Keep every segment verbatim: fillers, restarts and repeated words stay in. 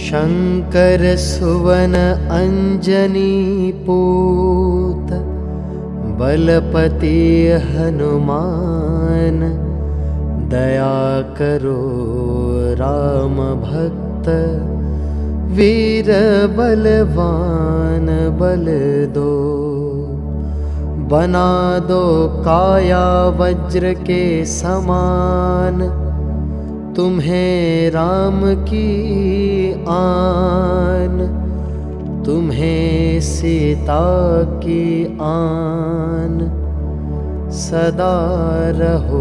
शंकर सुवन अंजनी पूत बलपति हनुमान दया करो राम भक्त वीर बलवान बल दो। बना दो काया वज्र के समान तुम्हें राम की आन, तुम्हें सीता की आन। सदा रहो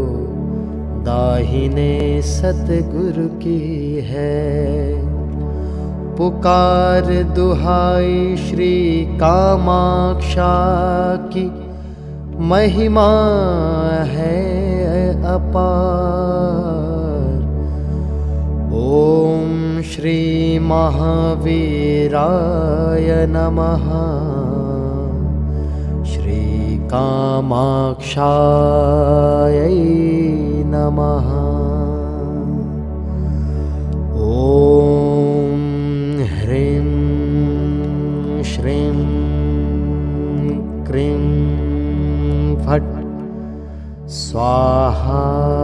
दाहिने सतगुरु की है। पुकार दुहाई श्री कामाक्षा की महिमा है अपार। ओम श्री महावीराय नमः। श्री कामाक्षाय नमः। ओम ह्रीं श्रीं क्रीं फट् स्वाहा।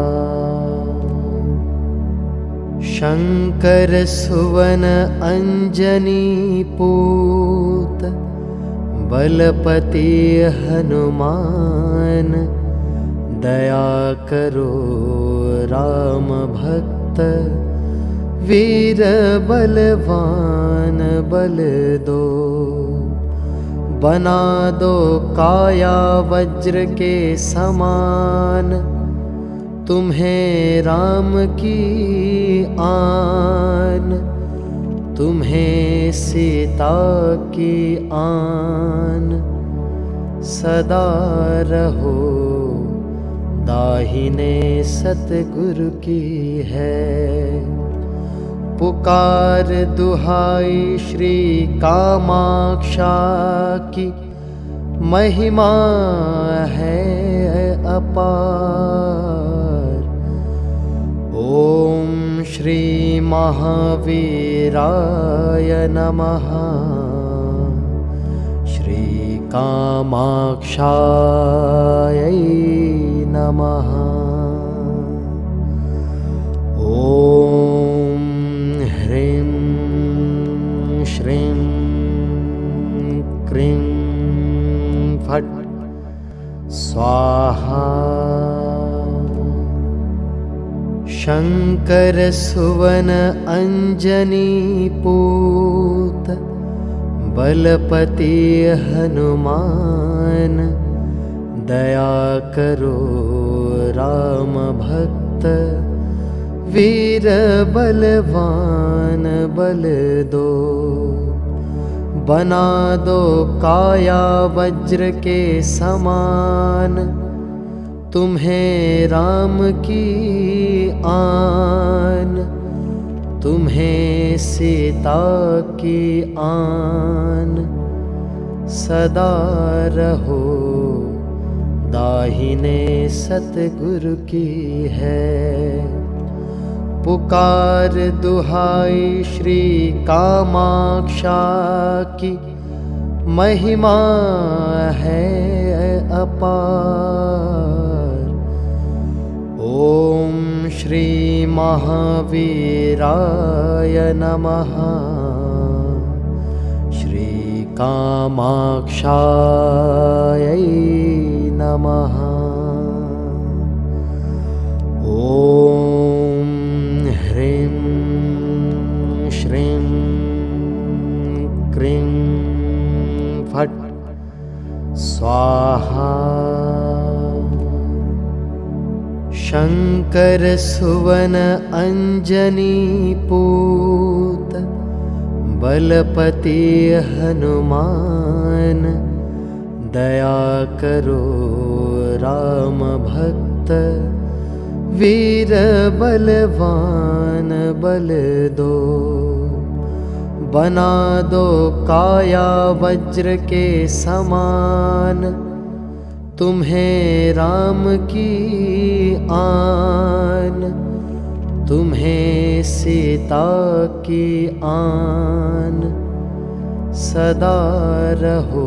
शंकर सुवन अंजनी पूत बलपति हनुमान दया करो राम भक्त वीर बलवान बल दो। बना दो काया वज्र के समान तुम्हें राम की आन, तुम्हें सीता की आन। सदा रहो दाहिने सतगुरु की है। पुकार दुहाई श्री कामाक्षा की महिमा है अपार। ओम श्री महावीराय नमः। श्री कामाक्षाय नमः। ओम ह्रीं श्रीं क्रीं फट् स्वाहा। शंकर सुवन अंजनी पूत बलपति हनुमान दया करो राम भक्त वीर बलवान बल दो। बना दो काया वज्र के समान तुम्हें राम की आन, तुम्हें सीता की आन। सदा रहो दाहिने सतगुरु की है। पुकार दुहाई श्री कामाक्षा की महिमा है अपार। ओम श्री महावीराय नमः। श्री कामाक्षाय नमः। ओम ह्रीं श्रीं क्रीं फट् स्वाहा। शंकर सुवन अंजनी पूत बलपति हनुमान दया करो राम भक्त वीर बलवान बल दो। बना दो काया वज्र के समान तुम्हें राम की आन, तुम्हें सीता की आन, सदा रहो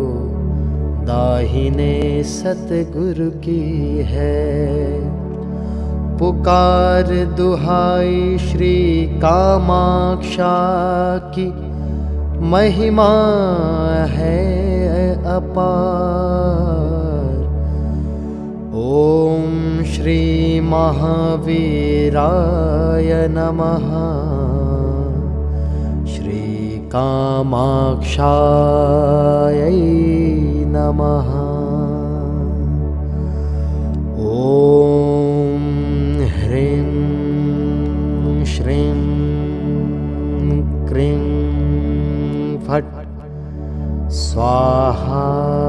दाहिने सतगुरु की है। पुकार दुहाई श्री कामाक्षा की, महिमा है अपार। ओम श्री महावीराय नमः, श्री कामाक्षायै नमः। ओम ह्रीं श्रीं क्रीं फट् स्वाहा।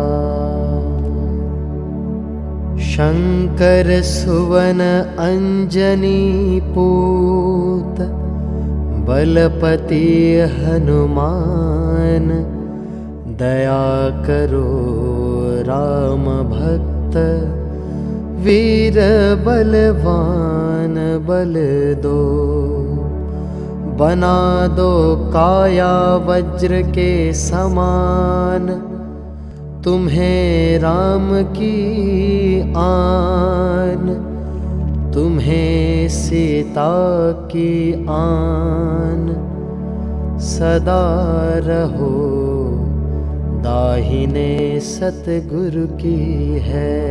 शंकर सुवन अंजनी पूत, बलपति हनुमान। दया करो राम भक्त, वीर बलवान बल दो। बना दो काया वज्र के समान, तुम्हें राम की आन। तुम्हें सीता की आन, सदा रहो दाहिने सतगुरु की है।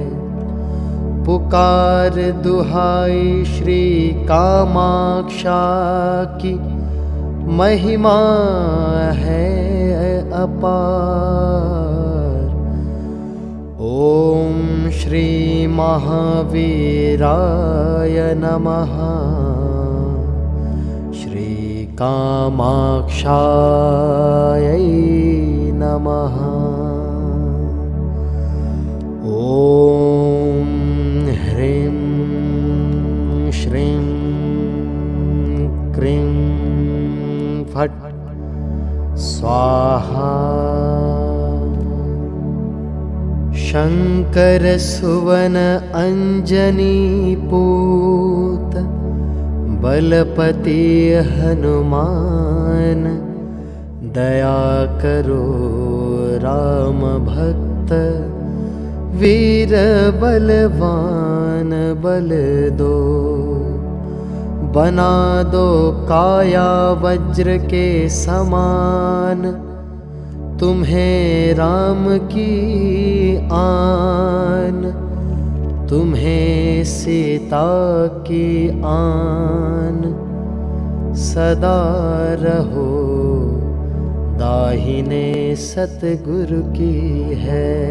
पुकार दुहाई श्री कामाक्षा की, महिमा है अपार। ओम श्री महावीराय नमः, श्री कामाक्षायै नमः। ओम ह्रीं श्रीं क्रीं फट् स्वाहा। शंकर सुवन अंजनी पूत, बलपति हनुमान। दया करो राम भक्त, वीर बलवान बल दो। बना दो काया वज्र के समान, तुम्हें राम की आन। तुम्हें सीता की आन, सदा रहो दाहिने सतगुरु की है।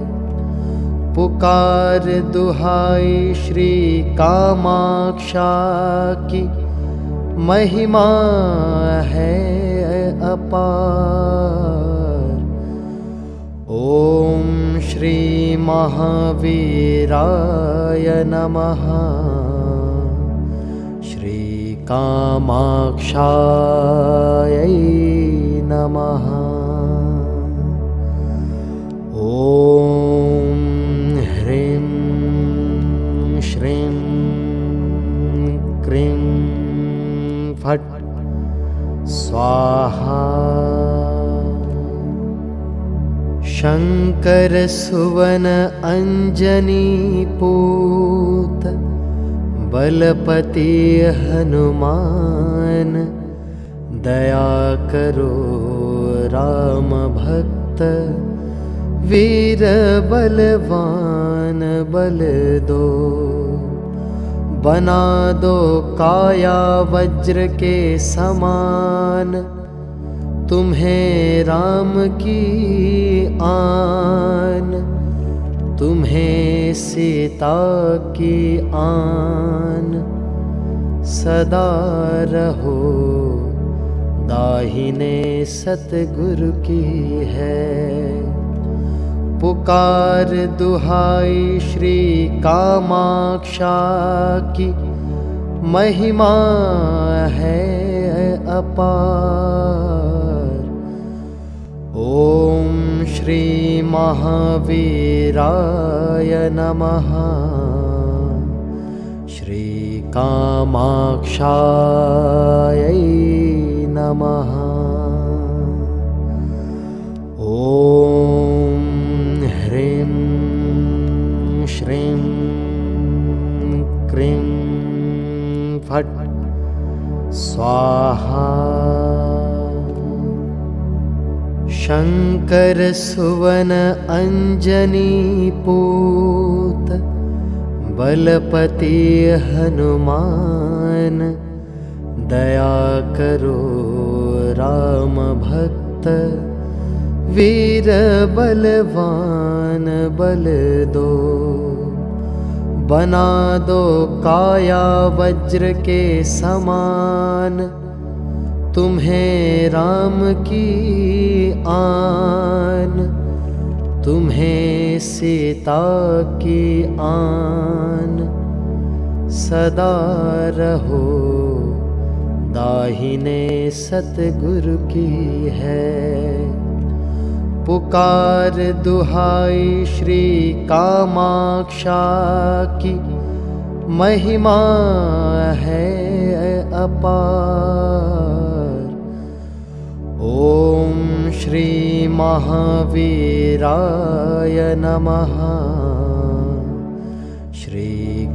पुकार दुहाई श्री कामाक्षा की, महिमा है अपार। ओम श्री महावीराय नमः, श्री कामाक्षायै नमः। ओम ह्रीं श्रीं क्रीं फट् स्वाहा। शंकर सुवन अंजनी पूत, बलपति हनुमान। दया करो राम भक्त, वीर बलवान बल दो। बना दो काया वज्र के समान, तुम्हें राम की आन। तुम्हें सीता की आन, सदा रहो दाहिने सतगुरु की है। पुकार दुहाई श्री कामाक्षा की, महिमा है अपार। ओम श्री महावीराय नमः, श्री श्रीकामाक्षायै नमः। ॐ ह्रीं श्रीं क्रीं फट् स्वाहा। शंकर सुवन अंजनीपूत बलपति हनुमान, दया करो राम भक्त वीर बलवान बल दो। बना दो काया वज्र के समान, तुम्हें राम की आन, तुम्हें सीता की आन। सदा रहो दाहिने सतगुरु की है। पुकार दुहाई श्री कामाक्षा की, महिमा है अपार। ओम श्री महावीराय नमः। श्री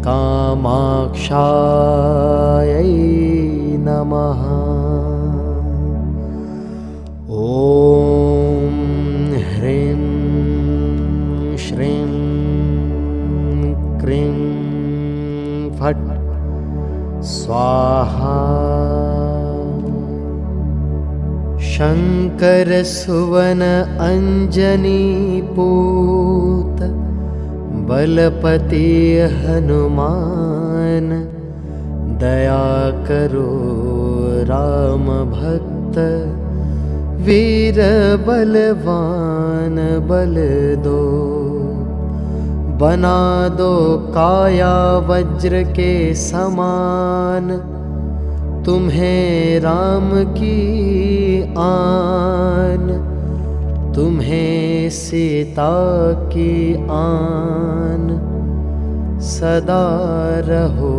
कामाक्षायै नमः। ओम ह्रीं श्रीं क्रीं फट् स्वाहा। शंकर सुवन अंजनीपूत बलपति हनुमान, दया करो राम भक्त वीर बलवान बल दो। बना दो काया वज्र के समान, तुम्हें राम की आन, तुम्हें सीता की आन। सदा रहो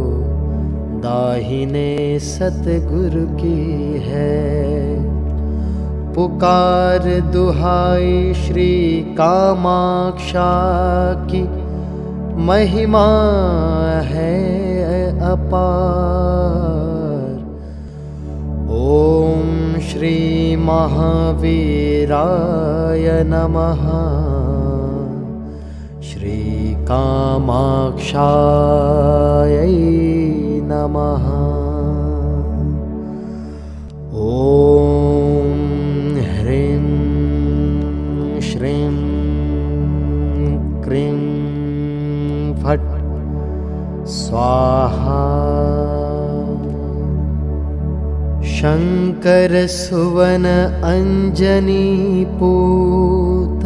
दाहिने सतगुरु की है। पुकार दुहाई श्री कामाक्षा की, महिमा है अपार। ओम श्री महावीराय नमः। श्री कामाक्षायै नमः। ओम ह्रीं श्रीं क्रीं फट् स्वाहा। शंकर सुवन अंजनीपूत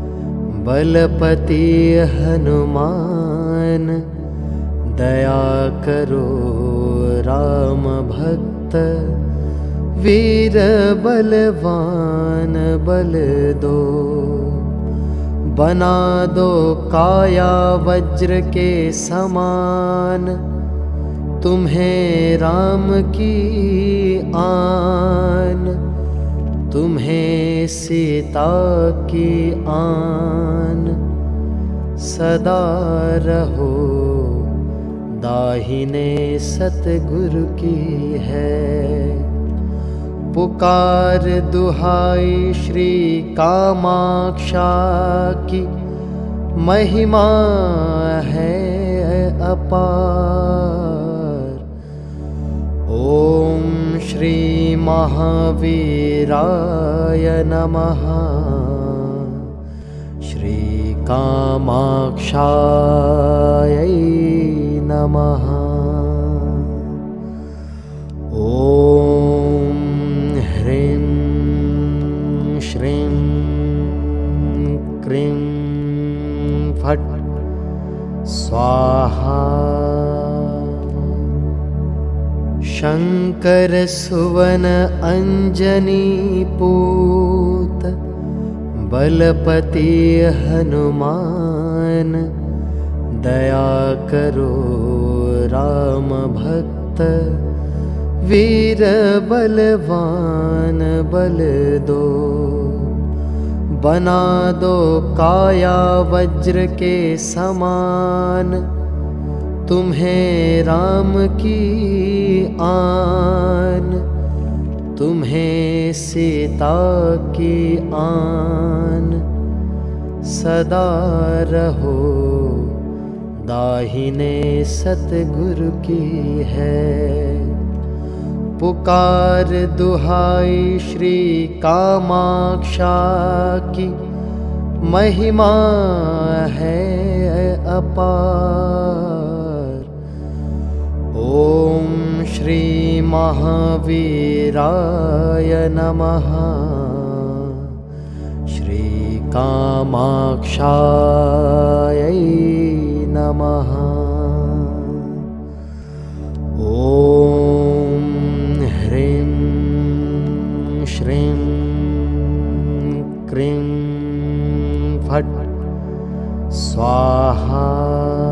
बलपति हनुमान, दया करो राम भक्त वीर बलवान बल दो। बना दो काया वज्र के समान, तुम्हें राम की आन, तुम्हें सीता की आन। सदा रहो दाहिने सतगुरु की है। पुकार दुहाई श्री कामाक्षा की, महिमा है अपार। ओम श्री महावीराय नमः। श्री कामाक्षायै नमः। ओम ह्रीं श्रीं क्रीं फट् स्वाहा। शंकर सुवन अंजनीपूत बलपति हनुमान, दया करो राम भक्त वीर बलवान बल दो, बना दो काया वज्र के समान, तुम्हें राम की आन, तुम्हें सीता की आन, सदा रहो दाहिने सतगुरु की है। पुकार दुहाई श्री कामाक्षा की, महिमा है अपार। ओम श्री महावीराय नमः, श्री कामाक्षायै नमः। ओम ह्रीं श्रीं क्रीं फट् स्वाहा।